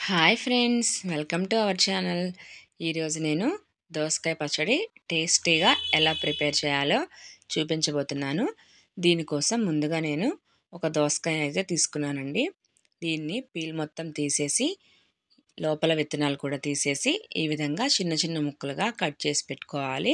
Hi friends, welcome to our channel. ఈరోజు నేను దోసకాయ పచ్చడి టేస్టీగా ఎలా ప్రిపేర్ చేయాలో చూపించబోతున్నాను. దీనికోసం ముందుగా నేను ఒక దోసకాయ అయితే తీసుకున్నానండి. దీన్ని పీల్ మొత్తం తీసేసి లోపల విత్తనాలు కూడా తీసేసి ఈ విధంగా చిన్న చిన్న ముక్కలుగా కట్ చేసి పెట్టుకోవాలి.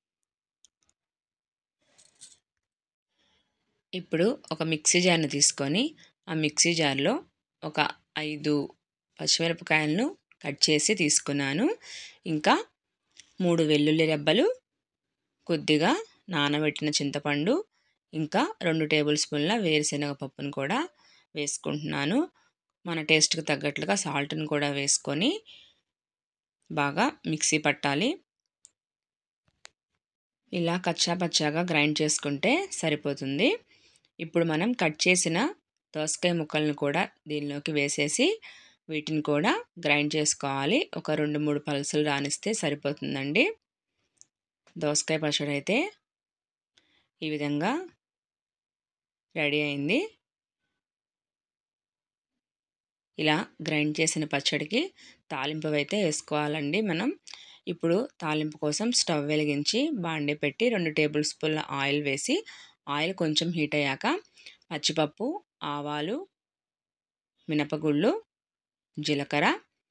ఇప్పుడు ఒక మిక్సీ జార్ని తీసుకొని ఆ మిక్సీ జార్లో ఒక 5 పచ్చిమిరపకాయలను కట్ చేసి తీసుకున్నాను. ఇంకా 3 వెల్లుల్లి రెబ్బలు, కొద్దిగా నానబెట్టిన చింతపండు, ఇంకా 2 టేబుల్ స్పూన్ల వేరుశనగ పప్పును కూడా వేసుకుంటున్నాను. మన టేస్ట్కి తగ్గట్లుగా సాల్ట్ని కూడా వేసుకొని బాగా మిక్సీ పట్టాలి. ఇలా కచ్చా పచ్చాగా గ్రైండ్ చేసుకుంటే సరిపోతుంది. ఇప్పుడు మనం కట్ చేసిన దోసకాయ ముక్కలను కూడా దీనిలోకి వేసేసి వీటిని కూడా గ్రైండ్ చేసుకోవాలి. ఒక 2-3 పల్సులు రానిస్తే సరిపోతుందండి. దోసకాయ పచ్చడి అయితే ఈ విధంగా రెడీ అయింది. ఇలా గ్రైండ్ చేసిన పచ్చడికి తాలింపు అయితే వేసుకోవాలండి మనం. ఇప్పుడు తాలింపు కోసం స్టవ్ వెలిగించి బాండీ పెట్టి 2 టేబుల్ స్పూన్ల ఆయిల్ వేసి ఆయిల్ కొంచెం హీట్ అయ్యాక పచ్చిపప్పు, ఆవాలు, మినపగుళ్ళు, జీలకర్ర,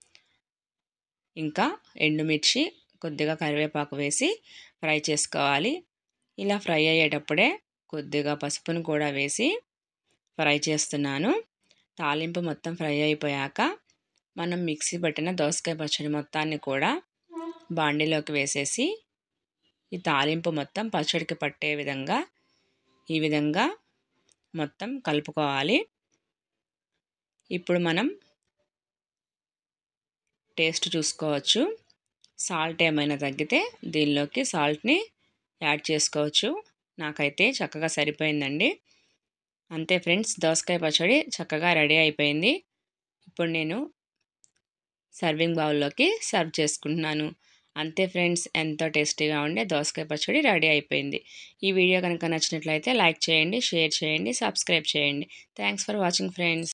ఇంకా ఎండుమిర్చి, కొద్దిగా కరివేపాకు వేసి ఫ్రై చేసుకోవాలి. ఇలా ఫ్రై అయ్యేటప్పుడే కొద్దిగా పసుపును కూడా వేసి ఫ్రై చేస్తున్నాను. తాలింపు మొత్తం ఫ్రై అయిపోయాక మనం మిక్సీ పట్టిన దోసకాయ పచ్చడి మొత్తాన్ని కూడా బాండీలోకి వేసేసి ఈ తాలింపు మొత్తం పచ్చడికి పట్టే విధంగా ఈ విధంగా మొత్తం కలుపుకోవాలి. ఇప్పుడు మనం టేస్ట్ చూసుకోవచ్చు. సాల్ట్ ఏమైనా తగ్గితే దీనిలోకి సాల్ట్ని యాడ్ చేసుకోవచ్చు. నాకైతే చక్కగా సరిపోయిందండి. అంతే ఫ్రెండ్స్, దోసకాయ పచ్చడి చక్కగా రెడీ అయిపోయింది. ఇప్పుడు నేను సర్వింగ్ బౌల్లోకి సర్వ్ చేసుకుంటున్నాను. అంతే ఫ్రెండ్స్, ఎంతో టేస్టీగా ఉండే దోసకాయ పచ్చడి రెడీ అయిపోయింది. ఈ వీడియో కనుక నచ్చినట్లయితే లైక్ చేయండి, షేర్ చేయండి, సబ్స్క్రైబ్ చేయండి. Thanks for watching friends.